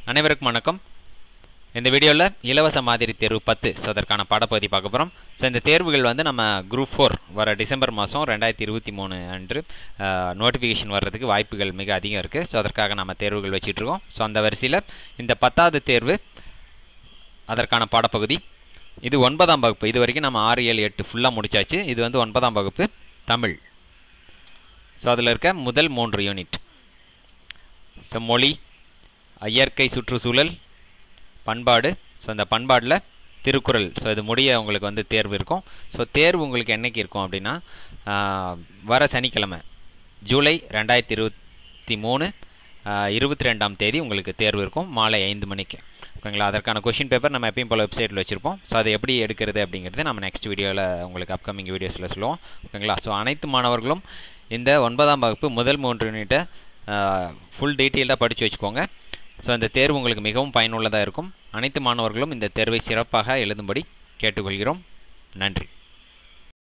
அனைவருக்கும் வணக்கம். இந்த வீடியோவில் இலவச மாதிரி தேர்வு 10 ஸோ அதற்கான பாடப்பகுதி பார்க்க போகிறோம். ஸோ இந்த தேர்வுகள் வந்து நம்ம குரூப் 4 வர டிசம்பர் மாதம் 2023 அன்று நோட்டிஃபிகேஷன் வர்றதுக்கு வாய்ப்புகள் மிக அதிகம் இருக்குது. ஸோ அதற்காக நம்ம தேர்வுகள் வச்சிட்ருக்கோம். ஸோ அந்த வரிசையில் இந்த 10வது தேர்வு அதற்கான பாடப்பகுதி இது 9ஆம் வகுப்பு. இது வரைக்கும் நம்ம 6, 7, 8 ஃபுல்லாக முடிச்சாச்சு. இது வந்து 9ஆம் வகுப்பு தமிழ். ஸோ அதில் இருக்க முதல் 3 யூனிட். ஸோ மொழி, இயற்கை, சுற்றுச்சூழல், பண்பாடு. ஸோ இந்த பண்பாடில் திருக்குறள். ஸோ இது முடிய உங்களுக்கு வந்து தேர்வு இருக்கும். ஸோ தேர்வு உங்களுக்கு என்றைக்கு இருக்கும் அப்படின்னா வர சனிக்கிழமை ஜூலை 2023 22ஆம் தேதி உங்களுக்கு தேர்வு இருக்கும் மாலை 5 மணிக்கு. ஓகேங்களா? அதற்கான கொஷின் பேப்பர் நம்ம எப்பயும் போல் வெப்சைட்டில் வச்சுருப்போம். ஸோ அதை எப்படி எடுக்கிறது அப்படிங்கிறது நம்ம நெக்ஸ்ட் வீடியோவில் உங்களுக்கு அப்கமிங் வீடியோஸில் சொல்லுவோம். ஓகேங்களா? ஸோ அனைத்து மாணவர்களும் இந்த 9ஆம் வகுப்பு முதல் 3 யூனிட்டை ஃபுல் டீட்டெயிலாக படித்து வச்சுக்கோங்க. ஸோ இந்த தேர்வு உங்களுக்கு மிகவும் பயனுள்ளதாக இருக்கும். அனைத்து மாணவர்களும் இந்த தேர்வை சிறப்பாக எழுதும்படி கேட்டுக்கொள்கிறோம். நன்றி.